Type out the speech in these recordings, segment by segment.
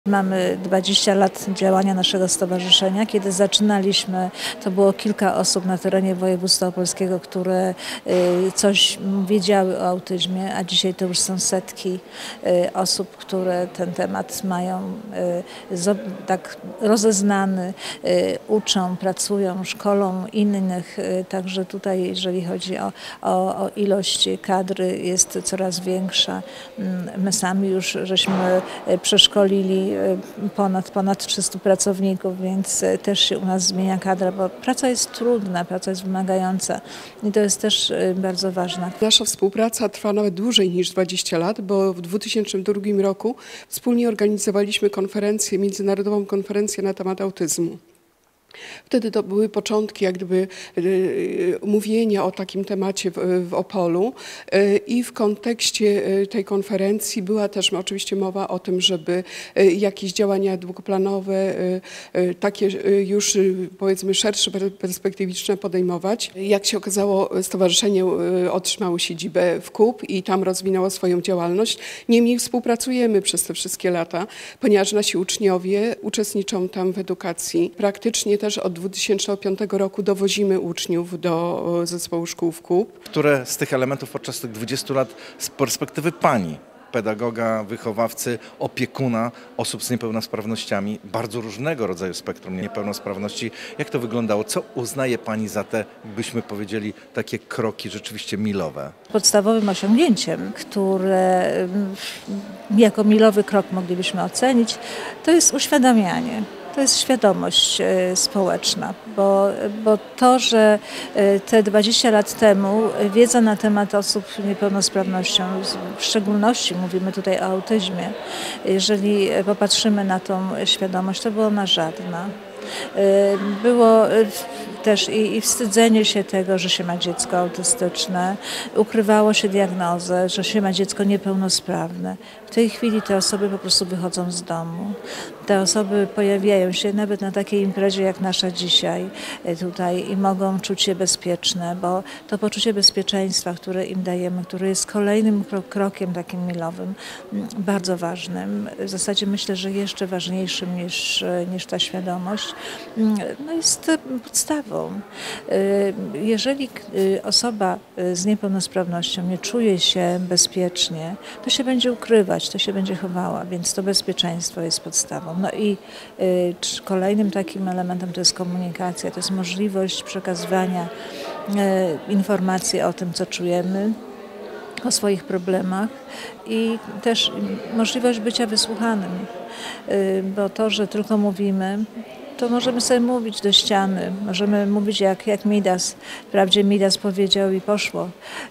Mamy 20 lat działania naszego stowarzyszenia. Kiedy zaczynaliśmy, to było kilka osób na terenie województwa opolskiego, które coś wiedziały o autyzmie, a dzisiaj to już są setki osób, które ten temat mają tak rozeznany, uczą, pracują, szkolą innych. Także tutaj, jeżeli chodzi o ilość kadry, jest coraz większa. My sami już żeśmy przeszkolili ponad 300 pracowników, więc też się u nas zmienia kadra, bo praca jest trudna, praca jest wymagająca i to jest też bardzo ważne. Nasza współpraca trwa nawet dłużej niż 20 lat, bo w 2002 roku wspólnie organizowaliśmy konferencję, międzynarodową konferencję na temat autyzmu. Wtedy to były początki jak gdyby mówienia o takim temacie w Opolu i w kontekście tej konferencji była też oczywiście mowa o tym, żeby jakieś działania długoplanowe, takie już powiedzmy szersze, perspektywiczne podejmować. Jak się okazało, stowarzyszenie otrzymało siedzibę w KUP i tam rozwinęło swoją działalność. Niemniej współpracujemy przez te wszystkie lata, ponieważ nasi uczniowie uczestniczą tam w edukacji. Praktycznie też od 2005 roku dowozimy uczniów do zespołu szkół w KUP. Które z tych elementów podczas tych 20 lat z perspektywy pani, pedagoga, wychowawcy, opiekuna osób z niepełnosprawnościami, bardzo różnego rodzaju spektrum niepełnosprawności, jak to wyglądało? Co uznaje pani za te, byśmy powiedzieli, takie kroki rzeczywiście milowe? Podstawowym osiągnięciem, które jako milowy krok moglibyśmy ocenić, to jest uświadamianie. To jest świadomość społeczna, bo to, że te 20 lat temu wiedza na temat osób z niepełnosprawnością, w szczególności mówimy tutaj o autyzmie, jeżeli popatrzymy na tą świadomość, to była ona żadna. Było też i wstydzenie się tego, że się ma dziecko autystyczne, ukrywało się diagnozę, że się ma dziecko niepełnosprawne. W tej chwili te osoby po prostu wychodzą z domu. Te osoby pojawiają się nawet na takiej imprezie jak nasza dzisiaj tutaj i mogą czuć się bezpieczne, bo to poczucie bezpieczeństwa, które im dajemy, które jest kolejnym krokiem takim milowym, bardzo ważnym, w zasadzie myślę, że jeszcze ważniejszym niż ta świadomość, no jest podstawą. Jeżeli osoba z niepełnosprawnością nie czuje się bezpiecznie, to się będzie ukrywać, to się będzie chowała, więc to bezpieczeństwo jest podstawą. No i kolejnym takim elementem to jest komunikacja, to jest możliwość przekazywania informacji o tym, co czujemy, o swoich problemach i też możliwość bycia wysłuchanym, bo to, że tylko mówimy, to możemy sobie mówić do ściany, możemy mówić jak Midas. Wprawdzie Midas powiedział i poszło,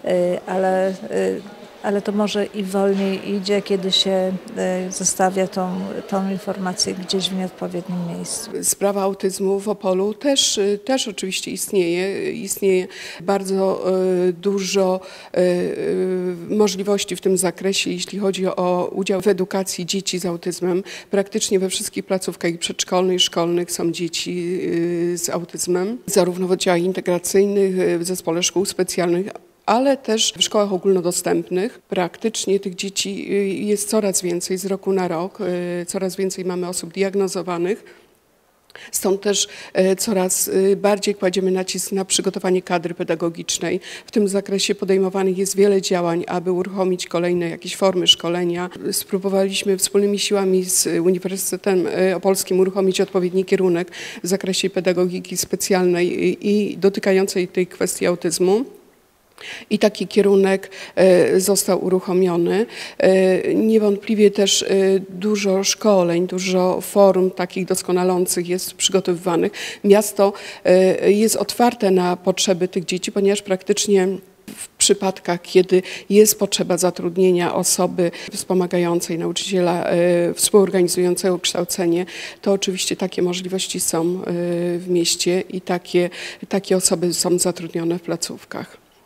ale to może i wolniej idzie, kiedy się zostawia tą informację gdzieś w nieodpowiednim miejscu. Sprawa autyzmu w Opolu też oczywiście istnieje. Istnieje bardzo dużo możliwości w tym zakresie, jeśli chodzi o udział w edukacji dzieci z autyzmem. Praktycznie we wszystkich placówkach przedszkolnych i szkolnych są dzieci z autyzmem, zarówno w oddziałach integracyjnych, w zespole szkół specjalnych, ale też w szkołach ogólnodostępnych. Praktycznie tych dzieci jest coraz więcej z roku na rok, coraz więcej mamy osób diagnozowanych. Stąd też coraz bardziej kładziemy nacisk na przygotowanie kadry pedagogicznej. W tym zakresie podejmowanych jest wiele działań, aby uruchomić kolejne jakieś formy szkolenia. Spróbowaliśmy wspólnymi siłami z Uniwersytetem Opolskim uruchomić odpowiedni kierunek w zakresie pedagogiki specjalnej i dotykającej tej kwestii autyzmu. I taki kierunek został uruchomiony. Niewątpliwie też dużo szkoleń, dużo forum takich doskonalących jest przygotowywanych. Miasto jest otwarte na potrzeby tych dzieci, ponieważ praktycznie w przypadkach, kiedy jest potrzeba zatrudnienia osoby wspomagającej nauczyciela, współorganizującego kształcenie, to oczywiście takie możliwości są w mieście i takie osoby są zatrudnione w placówkach.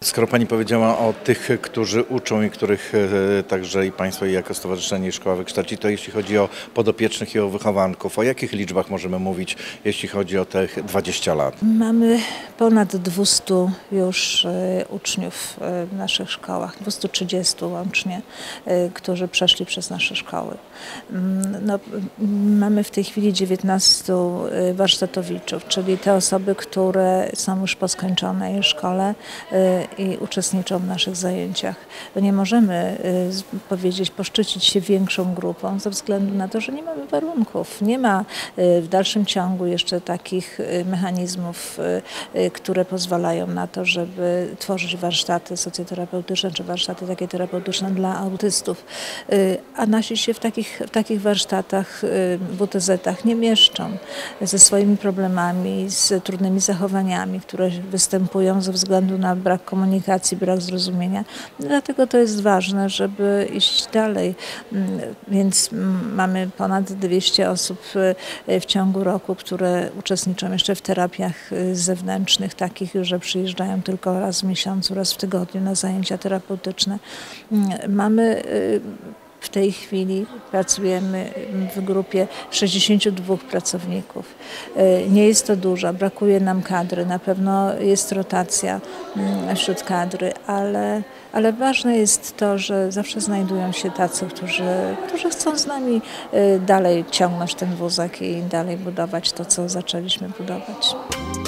Skoro Pani powiedziała o tych, którzy uczą i których także i Państwo i jako Stowarzyszenie i Szkoła wykształci, to jeśli chodzi o podopiecznych i o wychowanków, o jakich liczbach możemy mówić, jeśli chodzi o te 20 lat? Mamy ponad 200 już uczniów w naszych szkołach, 230 łącznie, którzy przeszli przez nasze szkoły. No, mamy w tej chwili 19 warsztatowiczów, czyli te osoby, które są już po skończonej szkole i uczestniczą w naszych zajęciach. Nie możemy poszczycić się większą grupą ze względu na to, że nie mamy warunków. Nie ma w dalszym ciągu jeszcze takich mechanizmów, które pozwalają na to, żeby tworzyć warsztaty socjoterapeutyczne czy warsztaty takie terapeutyczne dla autystów. A nasi się w takich warsztatach, WTZ-ach nie mieszczą ze swoimi problemami, z trudnymi zachowaniami, które występują ze względu na brak komunikacji, brak zrozumienia. Dlatego to jest ważne, żeby iść dalej. Więc mamy ponad 200 osób w ciągu roku, które uczestniczą jeszcze w terapiach zewnętrznych, takich, że przyjeżdżają tylko raz w miesiącu, raz w tygodniu na zajęcia terapeutyczne. Mamy w tej chwili pracujemy w grupie 62 pracowników. Nie jest to dużo, brakuje nam kadry, na pewno jest rotacja wśród kadry, ale ważne jest to, że zawsze znajdują się tacy, którzy chcą z nami dalej ciągnąć ten wózek i dalej budować to, co zaczęliśmy budować.